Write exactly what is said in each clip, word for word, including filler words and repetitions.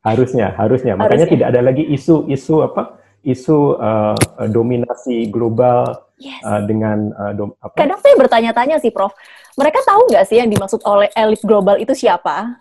Harusnya, harusnya. Makanya Harusnya. tidak ada lagi isu-isu apa? Isu uh, dominasi global Yes. uh, dengan uh, dom, apa? Kadang saya bertanya-tanya sih, Prof. Mereka tahu nggak sih yang dimaksud oleh elit global itu siapa?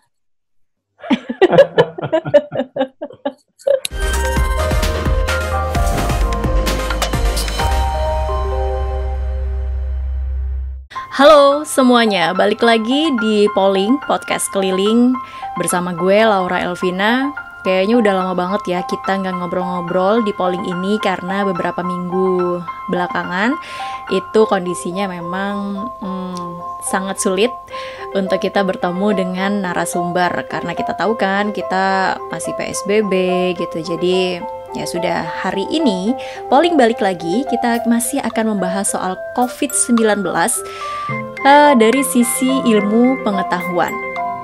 Halo semuanya, balik lagi di Polling, podcast keliling bersama gue Laura Elvina. Kayaknya udah lama banget ya kita nggak ngobrol-ngobrol di Polling ini karena beberapa minggu belakangan itu kondisinya memang hmm, sangat sulit untuk kita bertemu dengan narasumber karena kita tahu kan kita masih P S B B gitu. Jadi ya sudah, hari ini Polling balik lagi, kita masih akan membahas soal covid sembilan belas uh, dari sisi ilmu pengetahuan.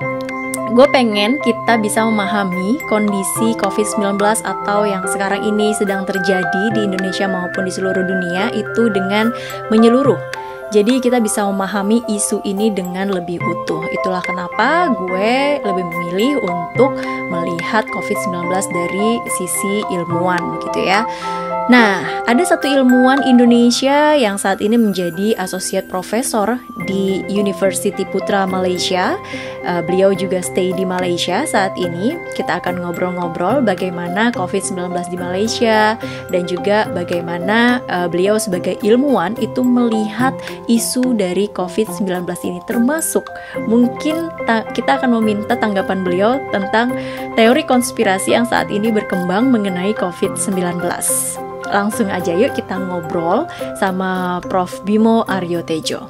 Gue pengen kita bisa memahami kondisi covid sembilan belas atau yang sekarang ini sedang terjadi di Indonesia maupun di seluruh dunia itu dengan menyeluruh. Jadi kita bisa memahami isu ini dengan lebih utuh. Itulah kenapa gue lebih memilih untuk melihat covid sembilan belas dari sisi ilmuwan gitu ya. Nah, ada satu ilmuwan Indonesia yang saat ini menjadi Associate Professor di University Putra Malaysia. Uh, beliau juga stay di Malaysia saat ini. Kita akan ngobrol-ngobrol bagaimana covid sembilan belas di Malaysia dan juga bagaimana uh, beliau sebagai ilmuwan itu melihat isu dari covid sembilan belas ini, termasuk mungkin ta- kita akan meminta tanggapan beliau tentang teori konspirasi yang saat ini berkembang mengenai covid sembilan belas. Langsung aja yuk kita ngobrol sama Prof Bimo Aryotejo.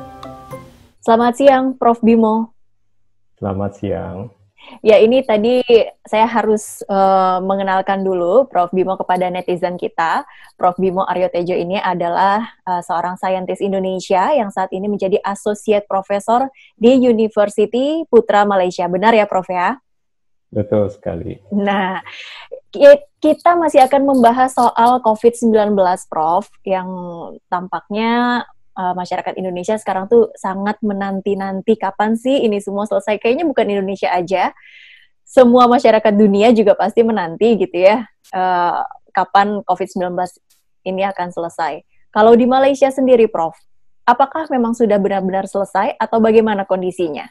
Selamat siang Prof Bimo. Selamat siang. Ya, ini tadi saya harus uh, mengenalkan dulu Prof Bimo kepada netizen kita. Prof Bimo Aryotejo ini adalah uh, seorang saintis Indonesia yang saat ini menjadi Associate Professor di University Putra Malaysia. Benar ya Prof ya? Betul sekali. Nah, kita masih akan membahas soal covid sembilan belas, Prof, yang tampaknya uh, masyarakat Indonesia sekarang tuh sangat menanti-nanti kapan sih ini semua selesai. Kayaknya bukan Indonesia aja, semua masyarakat dunia juga pasti menanti gitu ya, uh, kapan covid sembilan belas ini akan selesai. Kalau di Malaysia sendiri, Prof, apakah memang sudah benar-benar selesai atau bagaimana kondisinya?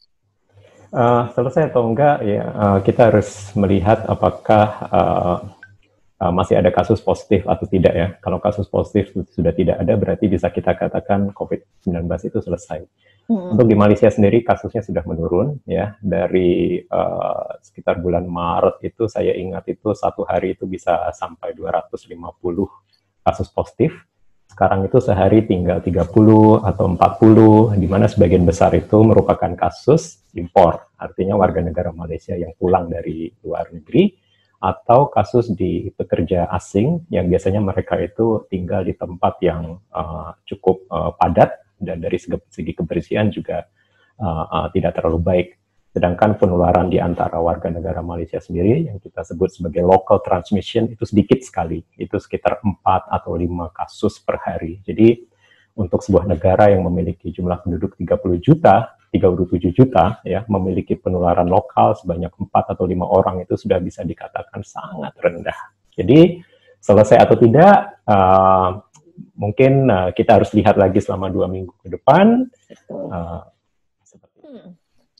Uh, selesai atau enggak ya uh, kita harus melihat apakah uh, uh, masih ada kasus positif atau tidak ya. Kalau kasus positif sudah tidak ada berarti bisa kita katakan covid sembilan belas itu selesai. Hmm. Untuk di Malaysia sendiri kasusnya sudah menurun ya, dari uh, sekitar bulan Maret itu saya ingat itu satu hari itu bisa sampai dua ratus lima puluh kasus positif. Sekarang itu sehari tinggal tiga puluh atau empat puluh, di mana sebagian besar itu merupakan kasus impor, artinya warga negara Malaysia yang pulang dari luar negeri, atau kasus di pekerja asing yang biasanya mereka itu tinggal di tempat yang uh, cukup uh, padat dan dari segi, segi kebersihan juga uh, uh, tidak terlalu baik. Sedangkan penularan di antara warga negara Malaysia sendiri yang kita sebut sebagai local transmission itu sedikit sekali, itu sekitar empat atau lima kasus per hari. Jadi untuk sebuah negara yang memiliki jumlah penduduk tiga puluh juta, tiga puluh tujuh juta, ya, memiliki penularan lokal sebanyak empat atau lima orang itu sudah bisa dikatakan sangat rendah. Jadi selesai atau tidak, uh, mungkin uh, kita harus lihat lagi selama dua minggu ke depan. Uh, seperti hmm.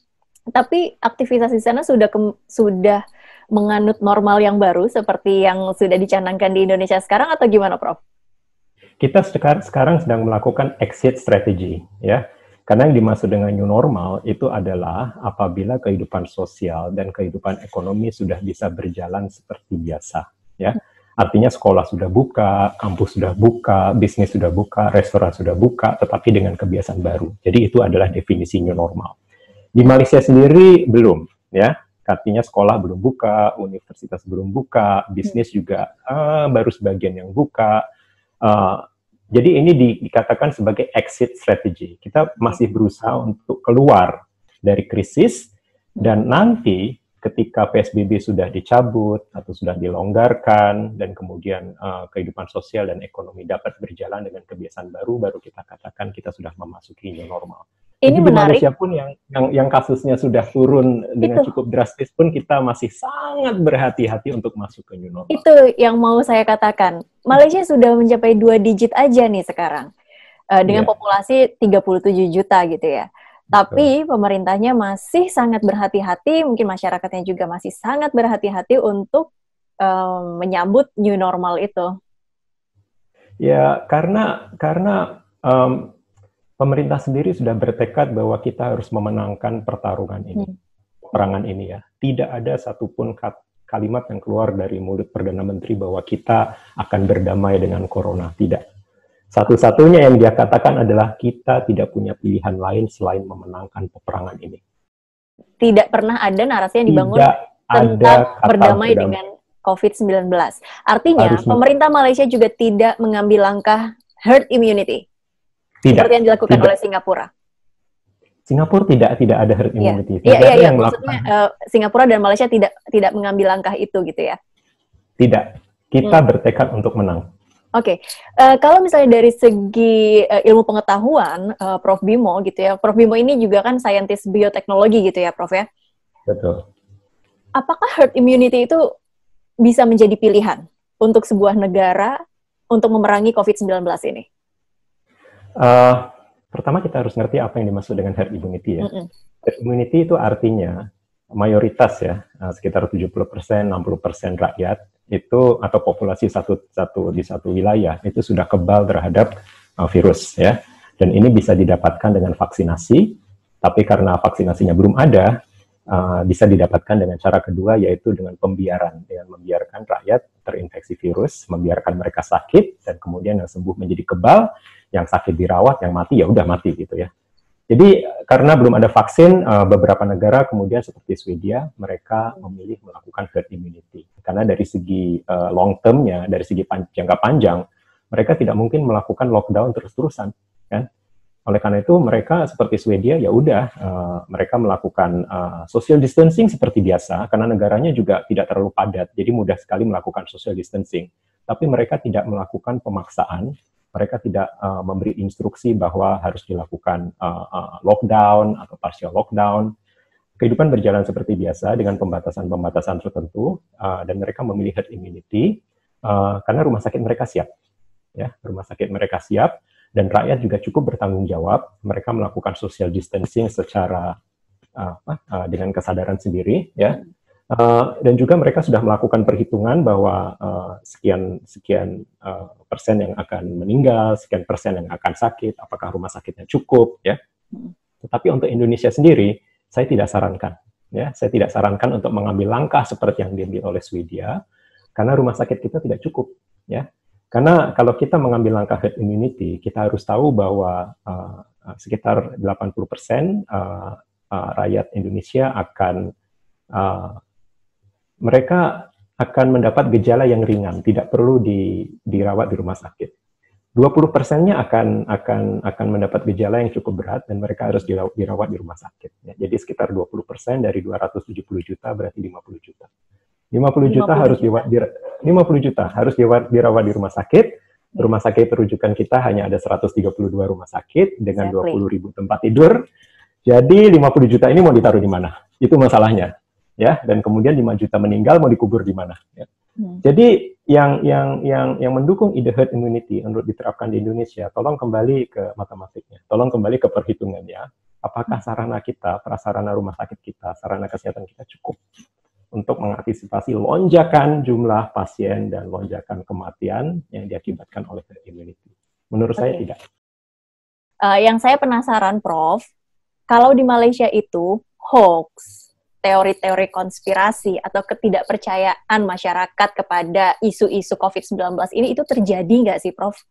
Tapi aktivitas di sana sudah ke, sudah menganut normal yang baru seperti yang sudah dicanangkan di Indonesia sekarang atau gimana, Prof? Kita sekarang, sekarang sedang melakukan exit strategy, ya. Karena yang dimaksud dengan new normal itu adalah apabila kehidupan sosial dan kehidupan ekonomi sudah bisa berjalan seperti biasa, ya. Artinya sekolah sudah buka, kampus sudah buka, bisnis sudah buka, restoran sudah buka, tetapi dengan kebiasaan baru. Jadi itu adalah definisi new normal. Di Malaysia sendiri belum, ya. Artinya sekolah belum buka, universitas belum buka, bisnis juga uh, baru sebagian yang buka. Uh, jadi ini di, dikatakan sebagai exit strategy. Kita masih berusaha untuk keluar dari krisis dan nanti ketika P S B B sudah dicabut atau sudah dilonggarkan dan kemudian uh, kehidupan sosial dan ekonomi dapat berjalan dengan kebiasaan baru, baru kita katakan kita sudah memasuki new normal. Ini Jadi menarik. Di Malaysia pun yang, yang yang kasusnya sudah turun dengan Itu. cukup drastis pun kita masih sangat berhati-hati untuk masuk ke new normal. Itu yang mau saya katakan. Malaysia sudah mencapai dua digit aja nih sekarang. Uh, dengan yeah. populasi tiga puluh tujuh juta gitu ya. Tapi pemerintahnya masih sangat berhati-hati, mungkin masyarakatnya juga masih sangat berhati-hati untuk um, menyambut new normal itu. Ya, karena karena um, pemerintah sendiri sudah bertekad bahwa kita harus memenangkan pertarungan ini, hmm. perangan ini ya. Tidak ada satupun kalimat yang keluar dari mulut Perdana Menteri bahwa kita akan berdamai dengan corona. Tidak. Satu-satunya yang dia katakan adalah kita tidak punya pilihan lain selain memenangkan peperangan ini. Tidak pernah ada narasi yang dibangun tidak tentang berdamai dengan covid sembilan belas. Artinya, Harus pemerintah Malaysia juga tidak mengambil langkah herd immunity. Tidak. Seperti yang dilakukan tidak. oleh Singapura. Singapura tidak tidak ada herd immunity. Iya, iya, iya. Maksudnya uh, Singapura dan Malaysia tidak tidak mengambil langkah itu gitu ya? Tidak. Kita hmm. bertekad untuk menang. Oke, okay. uh, kalau misalnya dari segi uh, ilmu pengetahuan, uh, Prof Bimo gitu ya, Prof Bimo ini juga kan saintis bioteknologi gitu ya, Prof ya? Betul. Apakah herd immunity itu bisa menjadi pilihan untuk sebuah negara untuk memerangi covid sembilan belas ini? Uh, pertama kita harus ngerti apa yang dimaksud dengan herd immunity ya. Mm-mm. Herd immunity itu artinya mayoritas ya, uh, sekitar tujuh puluh persen, enam puluh persen rakyat itu atau populasi satu satu di satu wilayah itu sudah kebal terhadap uh, virus ya, dan ini bisa didapatkan dengan vaksinasi. Tapi karena vaksinasinya belum ada, uh, bisa didapatkan dengan cara kedua, yaitu dengan pembiaran, dengan membiarkan rakyat terinfeksi virus, membiarkan mereka sakit, dan kemudian yang sembuh menjadi kebal, yang sakit dirawat, yang mati ya udah mati gitu ya. Jadi karena belum ada vaksin, uh, beberapa negara kemudian seperti Swedia, mereka memilih melakukan herd immunity. Karena dari segi uh, long term-nya, dari segi pan- jangka panjang, mereka tidak mungkin melakukan lockdown terus-terusan, kan? Oleh karena itu mereka seperti Swedia, ya udah uh, mereka melakukan uh, social distancing seperti biasa, karena negaranya juga tidak terlalu padat, jadi mudah sekali melakukan social distancing. Tapi mereka tidak melakukan pemaksaan. Mereka tidak uh, memberi instruksi bahwa harus dilakukan uh, uh, lockdown atau partial lockdown. Kehidupan berjalan seperti biasa dengan pembatasan-pembatasan tertentu, uh, dan mereka memilih herd immunity uh, karena rumah sakit mereka siap. Ya, rumah sakit mereka siap, dan rakyat juga cukup bertanggung jawab. Mereka melakukan social distancing secara uh, uh, dengan kesadaran sendiri, ya. Uh, dan juga mereka sudah melakukan perhitungan bahwa uh, sekian sekian uh, persen yang akan meninggal, sekian persen yang akan sakit, apakah rumah sakitnya cukup, ya. Tetapi untuk Indonesia sendiri, saya tidak sarankan, ya. Saya tidak sarankan untuk mengambil langkah seperti yang diambil oleh Swedia, karena rumah sakit kita tidak cukup, ya. Karena kalau kita mengambil langkah herd immunity, kita harus tahu bahwa uh, sekitar delapan puluh persen uh, uh, rakyat Indonesia akan uh, mereka akan mendapat gejala yang ringan, tidak perlu di, dirawat di rumah sakit. dua puluh persennya akan akan akan mendapat gejala yang cukup berat dan mereka harus dirawat di rumah sakit. Ya, jadi sekitar dua puluh persen dari dua ratus tujuh puluh juta berarti lima puluh juta. lima puluh juta harus dirawat di lima puluh juta harus dirawat di rumah sakit. Rumah sakit rujukan kita hanya ada seratus tiga puluh dua rumah sakit dengan dua puluh ribu tempat tidur. Jadi lima puluh juta ini mau ditaruh di mana? Itu masalahnya. Ya, dan kemudian lima juta meninggal mau dikubur di mana? Ya. Hmm. Jadi yang yang yang yang mendukung ide herd immunity untuk diterapkan di Indonesia, tolong kembali ke matematiknya, tolong kembali ke perhitungannya. Apakah sarana kita, prasarana rumah sakit kita, sarana kesehatan kita cukup untuk mengantisipasi lonjakan jumlah pasien dan lonjakan kematian yang diakibatkan oleh herd immunity? Menurut okay. saya tidak. Uh, yang saya penasaran, Prof, kalau di Malaysia itu hoax, teori-teori konspirasi atau ketidakpercayaan masyarakat kepada isu-isu covid sembilan belas ini itu terjadi nggak sih, Prof?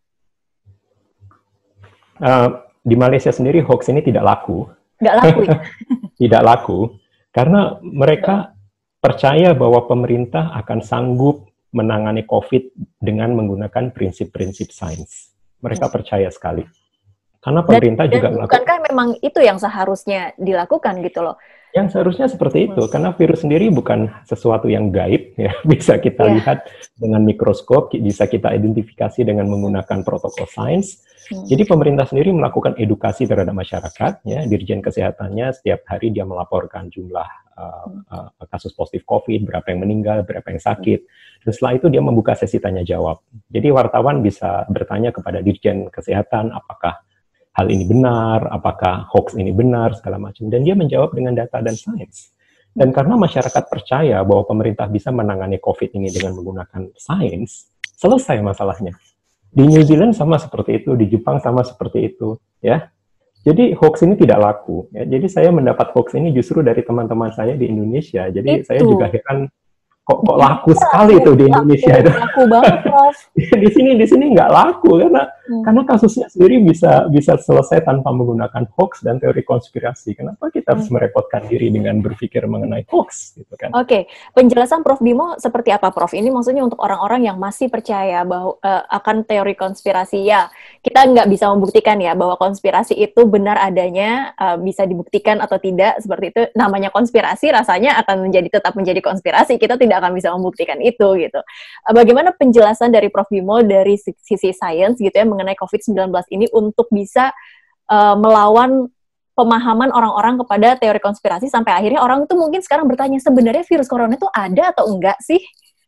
Uh, di Malaysia sendiri hoax ini tidak laku. Nggak laku ya? Tidak laku, karena mereka percaya bahwa pemerintah akan sanggup menangani COVID dengan menggunakan prinsip-prinsip sains. Mereka hmm. percaya sekali. Karena pemerintah dan, juga dan melakukan. Bukankah memang itu yang seharusnya dilakukan gitu loh? Yang seharusnya seperti itu, Hmm. karena virus sendiri bukan sesuatu yang gaib, ya. Bisa kita Yeah. lihat dengan mikroskop, bisa kita identifikasi dengan menggunakan protokol sains. Hmm. Jadi pemerintah sendiri melakukan edukasi terhadap masyarakat, ya. Dirjen Kesehatannya setiap hari dia melaporkan jumlah uh, uh, kasus positif COVID, berapa yang meninggal, berapa yang sakit. Dan setelah itu dia membuka sesi tanya jawab. Jadi wartawan bisa bertanya kepada Dirjen Kesehatan, apakah hal ini benar, apakah hoax ini benar, segala macam. Dan dia menjawab dengan data dan sains. Dan karena masyarakat percaya bahwa pemerintah bisa menangani COVID ini dengan menggunakan sains, selesai masalahnya. Di New Zealand sama seperti itu, di Jepang sama seperti itu, ya. Jadi hoax ini tidak laku. Ya. Jadi saya mendapat hoax ini justru dari teman-teman saya di Indonesia. Jadi itu. saya juga heran, kok kok laku sekali itu di Indonesia laku, itu. Laku banget, Prof. di sini di sini nggak laku karena hmm. karena kasusnya sendiri bisa bisa selesai tanpa menggunakan hoax dan teori konspirasi. Kenapa kita harus hmm. merepotkan diri dengan berpikir mengenai hoax gitu kan? Oke, okay. Penjelasan Prof Bimo seperti apa, Prof? Ini maksudnya untuk orang-orang yang masih percaya bahwa uh, akan teori konspirasi. Ya, kita nggak bisa membuktikan ya bahwa konspirasi itu benar adanya, uh, bisa dibuktikan atau tidak seperti itu. Namanya konspirasi rasanya akan menjadi tetap menjadi konspirasi. Kita tidak akan bisa membuktikan itu gitu. Uh, bagaimana penjelasan dari Prof Bimo dari sisi sains gitu ya mengenai covid sembilan belas ini untuk bisa uh, melawan pemahaman orang-orang kepada teori konspirasi sampai akhirnya orang itu mungkin sekarang bertanya sebenarnya virus corona itu ada atau enggak sih?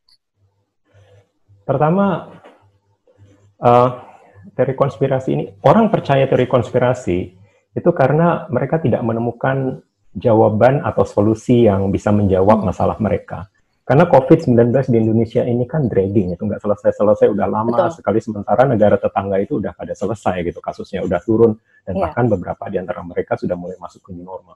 Pertama, uh, teori konspirasi ini, orang percaya teori konspirasi itu karena mereka tidak menemukan jawaban atau solusi yang bisa menjawab masalah mereka. Karena covid sembilan belas di Indonesia ini kan dragging, itu nggak selesai-selesai, udah lama. Betul. Sekali, sementara negara tetangga itu udah pada selesai gitu, kasusnya udah turun, dan yeah. bahkan beberapa di antara mereka sudah mulai masuk ke new normal.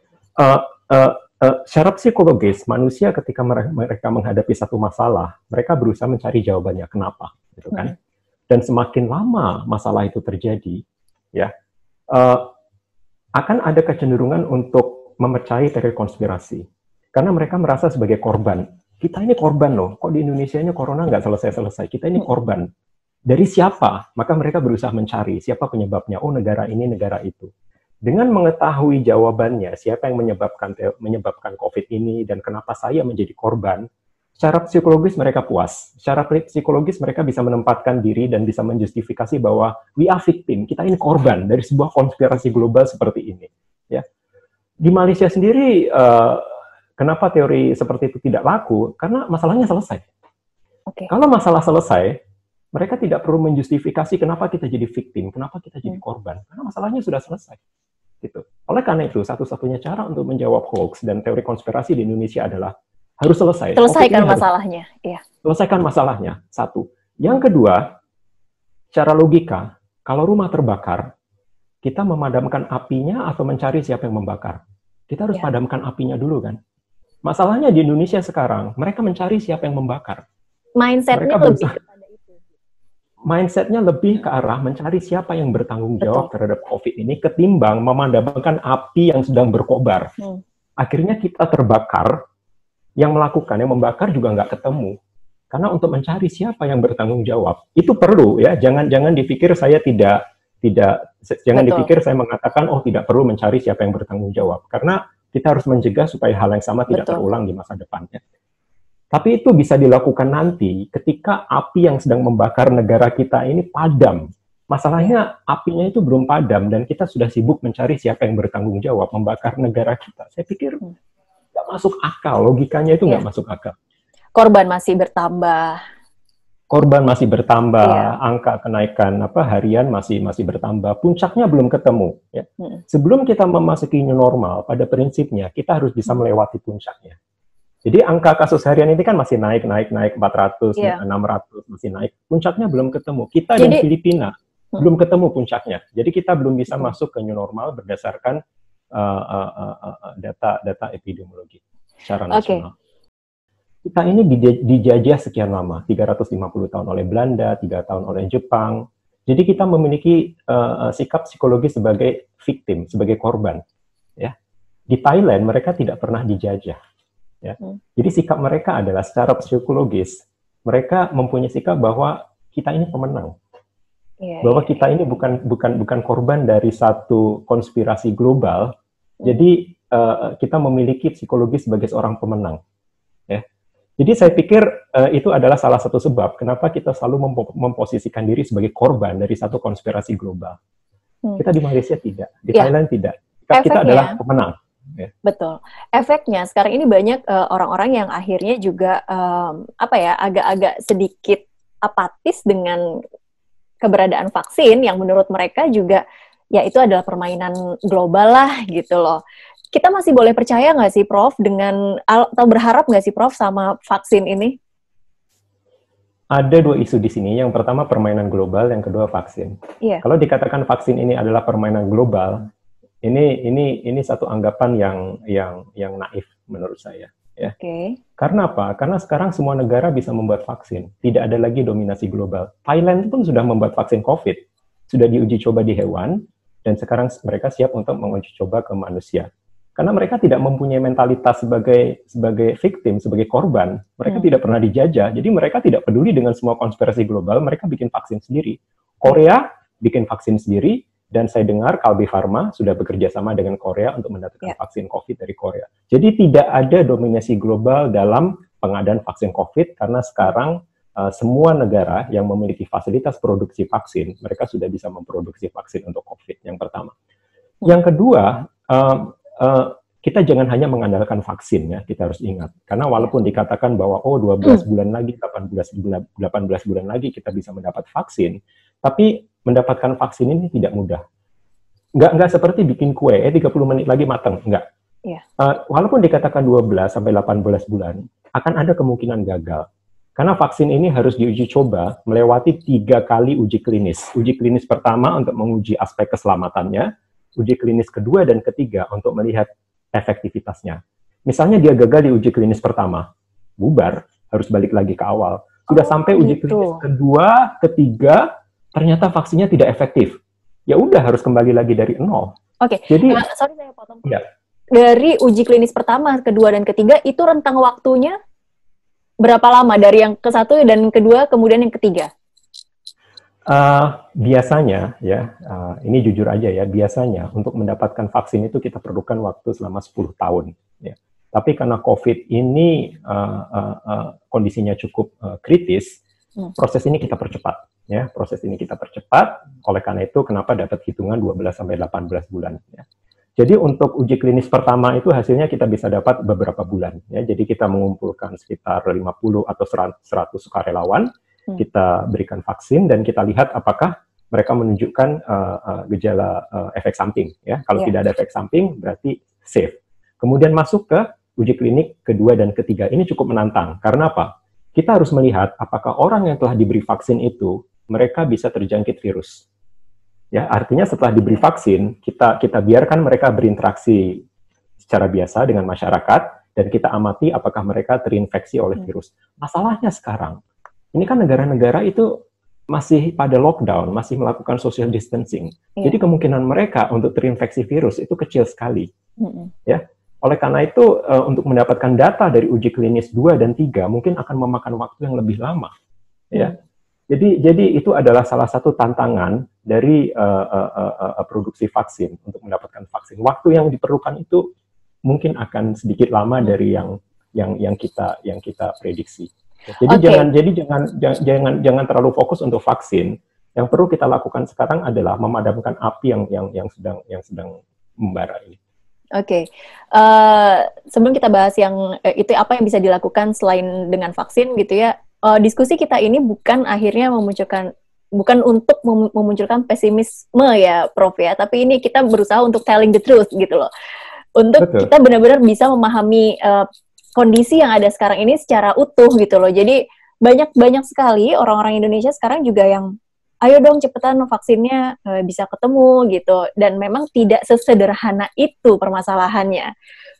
Uh, uh, uh, secara psikologis, manusia ketika mereka menghadapi satu masalah, mereka berusaha mencari jawabannya kenapa, gitu kan? Mm. Dan semakin lama masalah itu terjadi, ya, uh, akan ada kecenderungan untuk mempercayai teori konspirasi. Karena mereka merasa sebagai korban. Kita ini korban loh, kok di Indonesia ini corona nggak selesai-selesai. Kita ini korban. Dari siapa? Maka mereka berusaha mencari siapa penyebabnya. Oh, negara ini, negara itu. Dengan mengetahui jawabannya, siapa yang menyebabkan menyebabkan COVID ini dan kenapa saya menjadi korban, secara psikologis mereka puas. Secara psikologis mereka bisa menempatkan diri dan bisa menjustifikasi bahwa we are victim, kita ini korban dari sebuah konspirasi global seperti ini. Ya. Di Malaysia sendiri, uh, kenapa teori seperti itu tidak laku? Karena masalahnya selesai. Okay. Kalau masalah selesai, mereka tidak perlu menjustifikasi kenapa kita jadi victim, kenapa kita jadi korban. Karena masalahnya sudah selesai. Gitu. Oleh karena itu, satu-satunya cara untuk menjawab hoax dan teori konspirasi di Indonesia adalah harus selesai. Selesaikan masalahnya. Iya. Selesaikan masalahnya, satu. Yang kedua, secara logika, kalau rumah terbakar, kita memadamkan apinya atau mencari siapa yang membakar? Kita harus ya. padamkan apinya dulu kan? Masalahnya di Indonesia sekarang, mereka mencari siapa yang membakar. Mindset-nya lebih kepada itu. Mindset-nya lebih ke arah mencari siapa yang bertanggung jawab Betul. terhadap COVID ini ketimbang memadamkan api yang sedang berkobar. Hmm. Akhirnya kita terbakar, yang melakukan, yang membakar juga nggak ketemu. Karena untuk mencari siapa yang bertanggung jawab, itu perlu ya. Jangan jangan dipikir saya tidak tidak jangan Betul. dipikir saya mengatakan oh tidak perlu mencari siapa yang bertanggung jawab. Karena kita harus mencegah supaya hal yang sama tidak Betul. terulang di masa depannya. Tapi itu bisa dilakukan nanti ketika api yang sedang membakar negara kita ini padam. Masalahnya apinya itu belum padam dan kita sudah sibuk mencari siapa yang bertanggung jawab membakar negara kita. Saya pikir nggak masuk akal, logikanya itu nggak ya. masuk akal. Korban masih bertambah. Korban masih bertambah, iya. angka kenaikan apa harian masih masih bertambah, puncaknya belum ketemu. Ya. Hmm. Sebelum kita memasuki new normal, pada prinsipnya kita harus bisa melewati puncaknya. Jadi angka kasus harian ini kan masih naik, naik, naik empat ratus, yeah. enam ratus masih naik. Puncaknya belum ketemu. Kita Jadi, dan Filipina hmm. belum ketemu puncaknya. Jadi kita belum bisa hmm. masuk ke new normal berdasarkan uh, uh, uh, uh, data data epidemiologi secara nasional. Okay. Kita ini dijajah sekian lama, tiga ratus lima puluh tahun oleh Belanda, tiga tahun oleh Jepang. Jadi kita memiliki uh, sikap psikologi sebagai victim, sebagai korban. Ya. Di Thailand mereka tidak pernah dijajah. Ya. Hmm. Jadi sikap mereka adalah secara psikologis, mereka mempunyai sikap bahwa kita ini pemenang. Yeah, bahwa yeah. kita ini bukan bukan bukan korban dari satu konspirasi global. Hmm. Jadi uh, kita memiliki psikologi sebagai seorang pemenang. Ya. Jadi saya pikir uh, itu adalah salah satu sebab kenapa kita selalu mempo memposisikan diri sebagai korban dari satu konspirasi global. Hmm. Kita di Malaysia tidak, di ya. Thailand tidak. Kita, kita adalah pemenang. Ya. Betul. Efeknya sekarang ini banyak orang-orang uh, yang akhirnya juga um, apa ya agak-agak sedikit apatis dengan keberadaan vaksin yang menurut mereka juga ya itu adalah permainan global lah gitu loh. Kita masih boleh percaya nggak sih, Prof, dengan atau berharap nggak sih, Prof, sama vaksin ini? Ada dua isu di sini. Yang pertama permainan global, yang kedua vaksin. Yeah. Kalau dikatakan vaksin ini adalah permainan global, ini ini ini satu anggapan yang yang yang naif menurut saya. Ya. Okay. Karena apa? Karena sekarang semua negara bisa membuat vaksin. Tidak ada lagi dominasi global. Thailand pun sudah membuat vaksin COVID, sudah diuji coba di hewan, dan sekarang mereka siap untuk menguji coba ke manusia. Karena mereka tidak mempunyai mentalitas sebagai sebagai victim, sebagai korban. Mereka hmm. tidak pernah dijajah, jadi mereka tidak peduli dengan semua konspirasi global, mereka bikin vaksin sendiri. Korea bikin vaksin sendiri, dan saya dengar Kalbe Pharma sudah bekerja sama dengan Korea untuk mendatangkan yeah. vaksin COVID dari Korea. Jadi tidak ada dominasi global dalam pengadaan vaksin COVID, karena sekarang uh, semua negara yang memiliki fasilitas produksi vaksin, mereka sudah bisa memproduksi vaksin untuk COVID, yang pertama. Yang kedua, uh, Uh, kita jangan hanya mengandalkan vaksin ya, kita harus ingat. Karena walaupun dikatakan bahwa oh dua belas bulan lagi, delapan belas bulan, delapan belas bulan lagi kita bisa mendapat vaksin, tapi mendapatkan vaksin ini tidak mudah. Nggak, nggak seperti bikin kue, eh tiga puluh menit lagi matang, nggak. Yeah. Uh, walaupun dikatakan dua belas sampai delapan belas bulan, akan ada kemungkinan gagal. Karena vaksin ini harus diuji coba melewati tiga kali uji klinis. Uji klinis pertama untuk menguji aspek keselamatannya, uji klinis kedua dan ketiga untuk melihat efektivitasnya. Misalnya dia gagal di uji klinis pertama, bubar, harus balik lagi ke awal. Sudah oh, sampai uji gitu. klinis kedua, ketiga, ternyata vaksinnya tidak efektif. Ya udah harus kembali lagi dari nol. Oke, okay. Jadi, uh, sorry saya potong. Ya. Dari uji klinis pertama, kedua dan ketiga, itu rentang waktunya berapa lama? Dari yang ke satu dan kedua, kemudian yang ketiga? Uh, biasanya ya, uh, ini jujur aja ya, biasanya untuk mendapatkan vaksin itu kita perlukan waktu selama sepuluh tahun. Ya. Tapi karena COVID ini uh, uh, uh, kondisinya cukup uh, kritis, hmm. proses ini kita percepat. Ya, proses ini kita percepat. Oleh karena itu, kenapa dapat hitungan dua belas sampai delapan belas bulan. Ya. Jadi untuk uji klinis pertama itu hasilnya kita bisa dapat beberapa bulan. Ya. Jadi kita mengumpulkan sekitar lima puluh atau seratus sukarelawan. Kita berikan vaksin dan kita lihat apakah mereka menunjukkan uh, uh, gejala uh, efek samping. Ya, kalau yeah. tidak ada efek samping berarti safe. Kemudian masuk ke uji klinik kedua dan ketiga. Ini cukup menantang. Karena apa? Kita harus melihat apakah orang yang telah diberi vaksin itu mereka bisa terjangkit virus. Ya, artinya setelah diberi vaksin kita kita biarkan mereka berinteraksi secara biasa dengan masyarakat dan kita amati apakah mereka terinfeksi oleh virus. Masalahnya sekarang ini kan negara-negara itu masih pada lockdown, masih melakukan social distancing. Yeah. Jadi kemungkinan mereka untuk terinfeksi virus itu kecil sekali. Mm-hmm. Ya, oleh karena itu uh, untuk mendapatkan data dari uji klinis dua dan tiga mungkin akan memakan waktu yang lebih lama. Ya, mm. jadi jadi itu adalah salah satu tantangan dari uh, uh, uh, uh, produksi vaksin untuk mendapatkan vaksin. Waktu yang diperlukan itu mungkin akan sedikit lama dari yang yang yang kita yang kita prediksi. Jadi okay. jangan jadi jangan jangan jangan terlalu fokus untuk vaksin. Yang perlu kita lakukan sekarang adalah memadamkan api yang yang yang sedang yang sedang membara ini. Oke, okay. uh, sebelum kita bahas yang uh, itu apa yang bisa dilakukan selain dengan vaksin gitu ya. Uh, diskusi kita ini bukan akhirnya memunculkan bukan untuk mem- memunculkan pesimisme ya, Prof ya. Tapi ini kita berusaha untuk telling the truth gitu loh. Untuk Betul. Kita benar-benar bisa memahami uh, kondisi yang ada sekarang ini secara utuh gitu loh. Jadi banyak-banyak sekali orang-orang Indonesia sekarang juga yang ayo dong cepetan vaksinnya e, bisa ketemu gitu. Dan memang tidak sesederhana itu permasalahannya.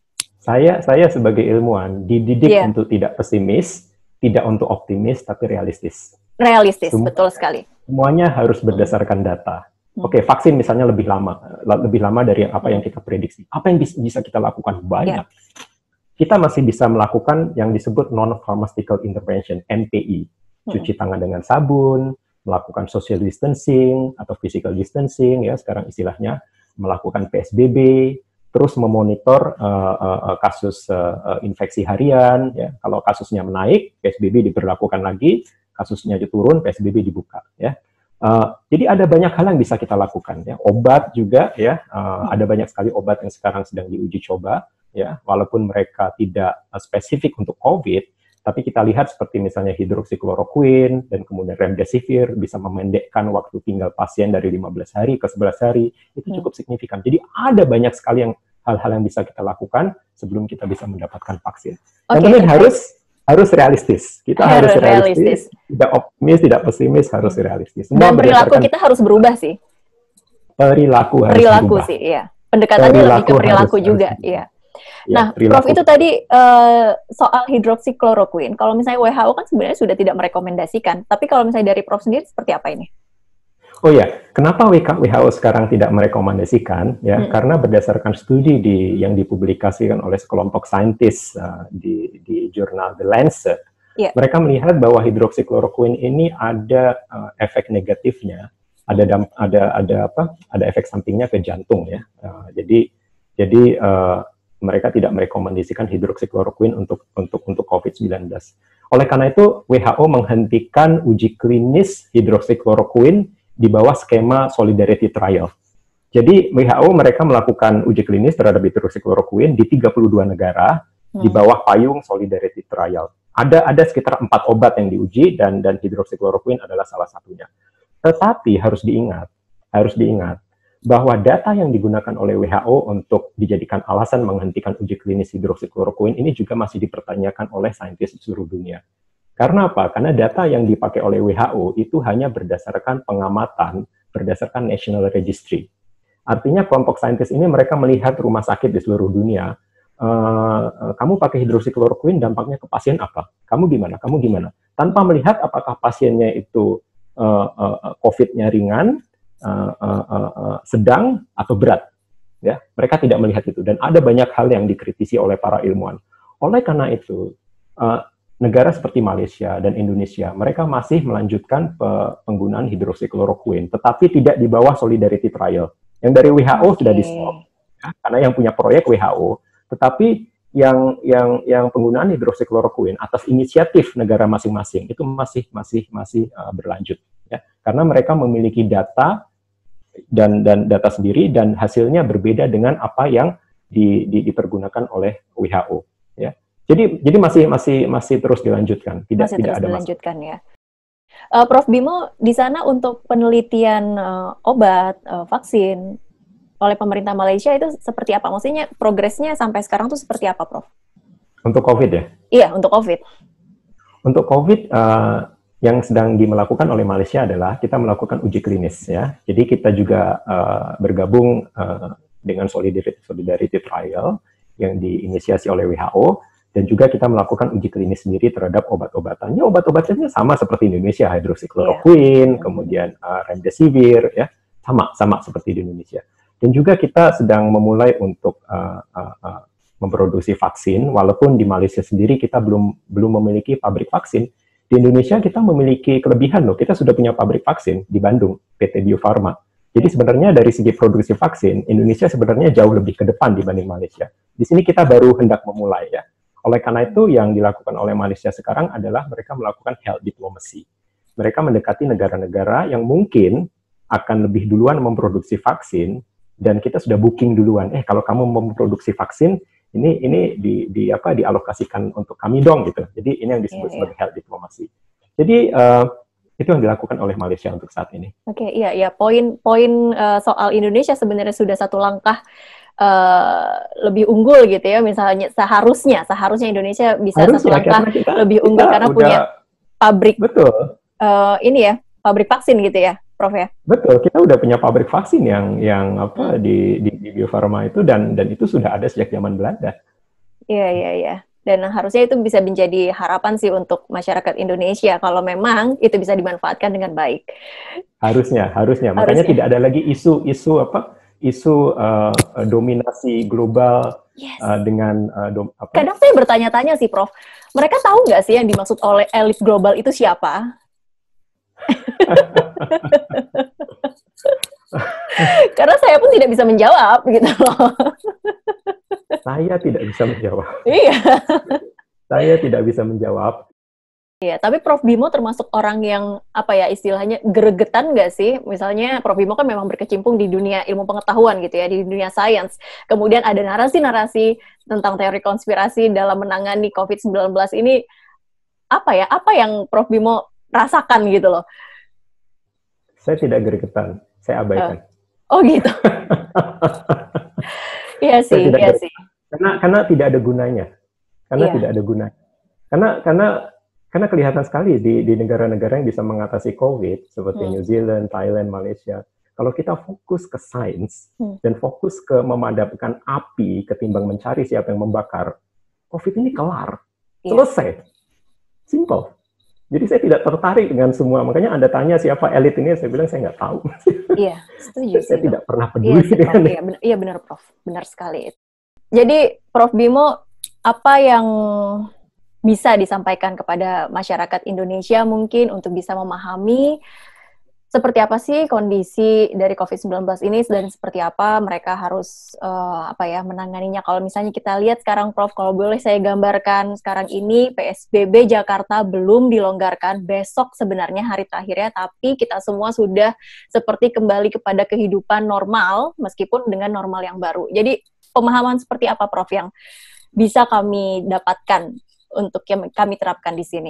Saya saya sebagai ilmuwan dididik yeah. untuk tidak pesimis, tidak untuk optimis, tapi realistis. Realistis, Semua, betul sekali. Semuanya harus berdasarkan data. Hmm. Oke, vaksin misalnya lebih lama, lebih lama dari apa yang kita prediksi. Apa yang bisa kita lakukan? Banyak. Yeah. Kita masih bisa melakukan yang disebut non-pharmaceutical intervention, N P I. Cuci tangan dengan sabun, melakukan social distancing atau physical distancing, ya sekarang istilahnya, melakukan P S B B, terus memonitor uh, uh, kasus uh, infeksi harian. Ya. Kalau kasusnya menaik, P S B B diberlakukan lagi, kasusnya turun, P S B B dibuka. Ya. Uh, jadi ada banyak hal yang bisa kita lakukan. Ya. Obat juga, ya, uh, ada banyak sekali obat yang sekarang sedang diuji coba. Ya, walaupun mereka tidak uh, spesifik untuk COVID, tapi kita lihat seperti misalnya hidroksikloroquine dan kemudian remdesivir bisa memendekkan waktu tinggal pasien dari lima belas hari ke sebelas hari, itu cukup signifikan. Jadi ada banyak sekali yang hal-hal yang bisa kita lakukan sebelum kita bisa mendapatkan vaksin. Okay, yang penting okay. harus harus realistis. Kita harus, harus realistis. realistis, tidak optimis, tidak pesimis, harus realistis. Semua Dan perilaku kita harus berubah sih. Perilaku harus perilaku berubah. sih, iya. Pendekatannya perilaku lebih ke perilaku harus, juga, harus iya. Ya, nah, Prof itu tadi uh, soal hidroksikloroquine. Kalau misalnya W H O kan sebenarnya sudah tidak merekomendasikan. Tapi kalau misalnya dari Prof sendiri seperti apa ini? Oh ya, kenapa W H O sekarang tidak merekomendasikan? Ya, hmm. karena berdasarkan studi di, yang dipublikasikan oleh sekelompok saintis uh, di, di jurnal The Lancet, yeah. mereka melihat bahwa hidroksikloroquine ini ada uh, efek negatifnya, ada damp, ada ada apa? Ada efek sampingnya ke jantung ya. Uh, jadi jadi uh, mereka tidak merekomendasikan hidroksikloroquine untuk untuk untuk COVID sembilan belas. Oleh karena itu, W H O menghentikan uji klinis hidroksikloroquine di bawah skema Solidarity Trial. Jadi W H O mereka melakukan uji klinis terhadap hidroksikloroquine di tiga puluh dua negara hmm. di bawah payung Solidarity Trial. Ada ada sekitar empat obat yang diuji dan dan hidroksikloroquine adalah salah satunya. Tetapi harus diingat, harus diingat bahwa data yang digunakan oleh W H O untuk dijadikan alasan menghentikan uji klinis hidroksikloroquine ini juga masih dipertanyakan oleh saintis di seluruh dunia. Karena apa? Karena data yang dipakai oleh W H O itu hanya berdasarkan pengamatan, berdasarkan National Registry. Artinya kelompok saintis ini mereka melihat rumah sakit di seluruh dunia, uh, kamu pakai hidroksikloroquine dampaknya ke pasien apa? Kamu gimana? Kamu gimana? Tanpa melihat apakah pasiennya itu uh, uh, COVID-nya ringan, Uh, uh, uh, uh, sedang atau berat, ya mereka tidak melihat itu dan ada banyak hal yang dikritisi oleh para ilmuwan. Oleh karena itu uh, negara seperti Malaysia dan Indonesia mereka masih melanjutkan pe penggunaan hidroksikloroquine, tetapi tidak di bawah Solidarity Trial. Yang dari W H O okay. sudah di stop, ya, karena yang punya proyek W H O, tetapi yang yang yang penggunaan hidroksikloroquine atas inisiatif negara masing-masing itu masih masih masih uh, berlanjut. Ya, karena mereka memiliki data dan dan data sendiri dan hasilnya berbeda dengan apa yang di, di, dipergunakan oleh W H O. Ya, jadi jadi masih masih masih terus dilanjutkan, tidak masih tidak terus ada dilanjutkan masalah. Ya. Uh, Prof Bimo di sana untuk penelitian uh, obat, uh, vaksin oleh pemerintah Malaysia itu seperti apa? Maksudnya progresnya sampai sekarang tuh seperti apa, Prof? Untuk COVID ya? Iya, untuk COVID. Untuk COVID. Uh, Yang sedang dimelakukan oleh Malaysia adalah kita melakukan uji klinis ya. Jadi kita juga uh, bergabung uh, dengan Solidarity, Solidarity Trial yang diinisiasi oleh W H O dan juga kita melakukan uji klinis sendiri terhadap obat-obatannya. Obat-obatannya sama seperti di Indonesia, hidroksikloroquine, yeah. kemudian uh, remdesivir ya, sama sama seperti di Indonesia. Dan juga kita sedang memulai untuk uh, uh, uh, memproduksi vaksin, walaupun di Malaysia sendiri kita belum belum memiliki pabrik vaksin. Di Indonesia kita memiliki kelebihan loh, kita sudah punya pabrik vaksin di Bandung, P T Bio Farma. Jadi sebenarnya dari segi produksi vaksin, Indonesia sebenarnya jauh lebih ke depan dibanding Malaysia. Di sini kita baru hendak memulai ya. Oleh karena itu yang dilakukan oleh Malaysia sekarang adalah mereka melakukan health diplomacy. Mereka mendekati negara-negara yang mungkin akan lebih duluan memproduksi vaksin dan kita sudah booking duluan. Eh kalau kamu memproduksi vaksin, ini ini di, di apa dialokasikan untuk kami dong gitu. Jadi ini yang disebut yeah, sebagai yeah. health diplomacy. Jadi uh, itu yang dilakukan oleh Malaysia untuk saat ini. Oke, okay, iya iya poin-poin uh, soal Indonesia sebenarnya sudah satu langkah uh, lebih unggul gitu ya. Misalnya seharusnya seharusnya Indonesia bisa Harusnya, satu langkah kita, lebih unggul karena udah, punya pabrik. Betul. Uh, ini ya, pabrik vaksin gitu ya, Prof ya. Betul, kita udah punya pabrik vaksin yang yang apa hmm. di, di di Bio Farma itu dan dan itu sudah ada sejak zaman Belanda. Iya iya iya. Dan harusnya itu bisa menjadi harapan sih untuk masyarakat Indonesia kalau memang itu bisa dimanfaatkan dengan baik. Harusnya, harusnya. Makanya harusnya. Tidak ada lagi isu-isu apa? Isu uh, dominasi global yes. uh, dengan uh, dom, apa? Kadang saya bertanya-tanya sih, Prof. Mereka tahu nggak sih yang dimaksud oleh elit global itu siapa? Karena saya pun tidak bisa menjawab gitu loh. Saya tidak bisa menjawab. Iya. Saya tidak bisa menjawab. Iya, tapi Prof Bimo termasuk orang yang apa ya istilahnya gregetan nggak sih? Misalnya Prof Bimo kan memang berkecimpung di dunia ilmu pengetahuan gitu ya, di dunia sains. Kemudian ada narasi-narasi tentang teori konspirasi dalam menangani covid sembilan belas ini. Apa ya? Apa yang Prof Bimo rasakan gitu loh? Saya tidak gregetan, saya abaikan. Oh, oh gitu. Iya sih, iya sih. Karena karena tidak ada gunanya. Karena yeah. tidak ada gunanya. Karena karena Karena kelihatan sekali di, di negara-negara yang bisa mengatasi COVID, seperti hmm. New Zealand, Thailand, Malaysia. Kalau kita fokus ke sains, hmm. dan fokus ke memadamkan api ketimbang mencari siapa yang membakar, COVID ini kelar. Yeah. Selesai. Simple. Jadi saya tidak tertarik dengan semua. Makanya Anda tanya siapa elit ini, saya bilang saya nggak tahu. Iya, setuju. Saya tidak pernah peduli. Iya, dengan iya, benar, iya benar, Prof. Benar sekali. Jadi, Prof Bimo, apa yang bisa disampaikan kepada masyarakat Indonesia mungkin untuk bisa memahami seperti apa sih kondisi dari covid sembilan belas ini dan seperti apa mereka harus uh, apa ya menanganinya. Kalau misalnya kita lihat sekarang Prof, kalau boleh saya gambarkan sekarang ini P S B B Jakarta belum dilonggarkan, besok sebenarnya hari terakhirnya, tapi kita semua sudah seperti kembali kepada kehidupan normal meskipun dengan normal yang baru. Jadi pemahaman seperti apa Prof yang bisa kami dapatkan untuk yang kami terapkan di sini?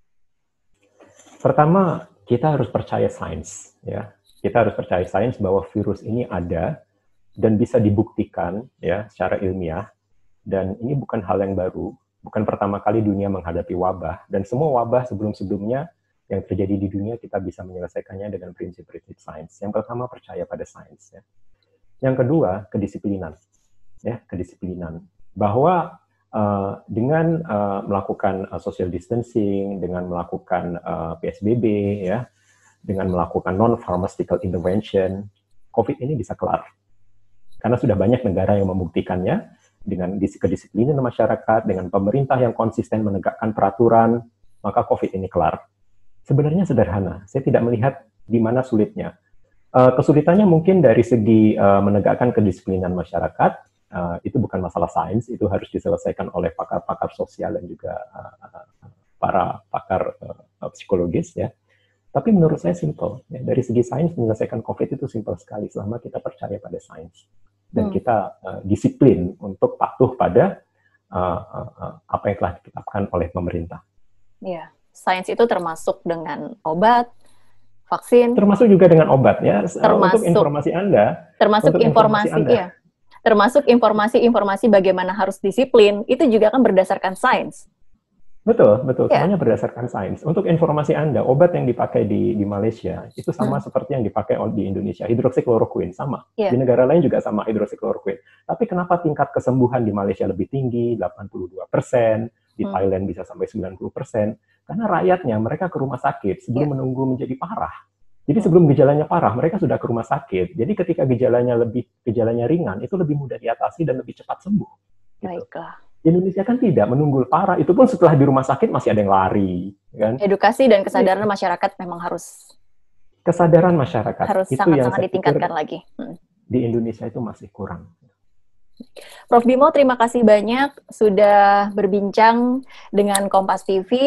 Pertama, kita harus percaya sains, ya. Kita harus percaya sains bahwa virus ini ada dan bisa dibuktikan, ya, secara ilmiah. Dan ini bukan hal yang baru, bukan pertama kali dunia menghadapi wabah. Dan semua wabah sebelum-sebelumnya yang terjadi di dunia kita bisa menyelesaikannya dengan prinsip-prinsip sains. Yang pertama, percaya pada sains, ya. Yang kedua, kedisiplinan, ya, kedisiplinan. Bahwa Uh, dengan uh, melakukan uh, social distancing, dengan melakukan uh, P S B B, ya, dengan melakukan non-pharmaceutical intervention, COVID ini bisa kelar. Karena sudah banyak negara yang membuktikannya dengan kedisiplinan masyarakat, dengan pemerintah yang konsisten menegakkan peraturan, maka COVID ini kelar. Sebenarnya sederhana. Saya tidak melihat di mana sulitnya. Uh, kesulitannya mungkin dari segi uh, menegakkan kedisiplinan masyarakat. Uh, itu bukan masalah sains, itu harus diselesaikan oleh pakar-pakar sosial dan juga uh, para pakar uh, psikologis, ya. Tapi menurut saya simple, ya. Dari segi sains menyelesaikan COVID itu simple sekali selama kita percaya pada sains dan hmm. kita uh, disiplin untuk patuh pada uh, uh, uh, apa yang telah ditetapkan oleh pemerintah. Iya, sains itu termasuk dengan obat, vaksin, termasuk juga dengan obat, ya. Termasuk, untuk informasi Anda, termasuk untuk informasi, informasi Anda, iya. Termasuk informasi-informasi bagaimana harus disiplin, itu juga kan berdasarkan sains. Betul, betul. Yeah. Semuanya berdasarkan sains. Untuk informasi Anda, obat yang dipakai di, di Malaysia, itu sama hmm. seperti yang dipakai di Indonesia. Hidroksikloroquine, sama. Yeah. Di negara lain juga sama hidroksikloroquine. Tapi kenapa tingkat kesembuhan di Malaysia lebih tinggi, delapan puluh dua persen, di hmm. Thailand bisa sampai sembilan puluh persen? Karena rakyatnya, mereka ke rumah sakit sebelum yeah. menunggu menjadi parah. Jadi sebelum gejalanya parah, mereka sudah ke rumah sakit. Jadi ketika gejalanya lebih gejalanya ringan, itu lebih mudah diatasi dan lebih cepat sembuh. Gitu. Baiklah. Di Indonesia kan tidak, menunggu parah. Itu pun setelah di rumah sakit masih ada yang lari. Kan? Edukasi dan kesadaran Jadi, masyarakat memang harus... Kesadaran masyarakat. Harus sangat-sangat ditingkatkan lagi. Hmm. Di Indonesia itu masih kurang. Prof Bimo, terima kasih banyak sudah berbincang dengan Kompas T V.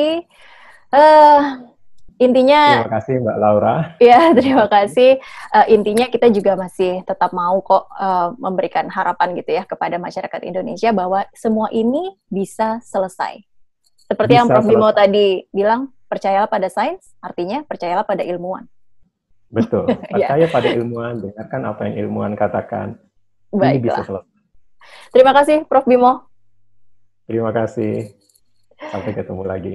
Uh, Intinya, terima kasih Mbak Laura. Ya, terima kasih. Uh, intinya kita juga masih tetap mau kok uh, memberikan harapan gitu ya kepada masyarakat Indonesia bahwa semua ini bisa selesai. Seperti bisa yang Prof Bimo tadi bilang, percayalah pada sains, artinya percayalah pada ilmuwan. Betul, percaya pada ilmuwan, dengarkan apa yang ilmuwan katakan. Baiklah. Ini bisa selesai. Terima kasih Prof Bimo. Terima kasih. Sampai ketemu lagi.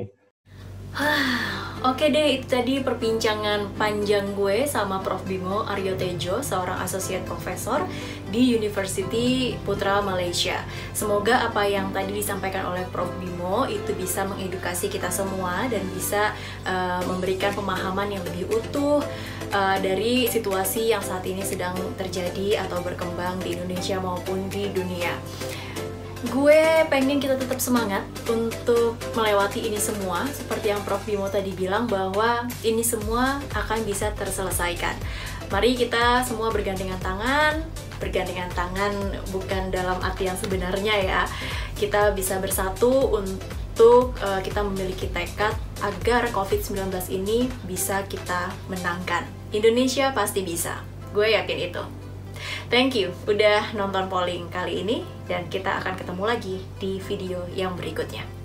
Oke deh, itu tadi perbincangan panjang gue sama Prof Bimo Aryo Tejo, seorang associate professor di University Putra Malaysia. Semoga apa yang tadi disampaikan oleh Prof Bimo itu bisa mengedukasi kita semua dan bisa uh, memberikan pemahaman yang lebih utuh uh, dari situasi yang saat ini sedang terjadi atau berkembang di Indonesia maupun di dunia. Gue pengen kita tetap semangat untuk melewati ini semua, seperti yang Prof Bimo tadi bilang bahwa ini semua akan bisa terselesaikan. Mari kita semua bergandengan tangan, bergandengan tangan bukan dalam arti yang sebenarnya ya. Kita bisa bersatu untuk uh, kita memiliki tekad agar covid sembilan belas ini bisa kita menangkan. Indonesia pasti bisa, gue yakin itu. Thank you udah nonton polling kali ini, dan kita akan ketemu lagi di video yang berikutnya.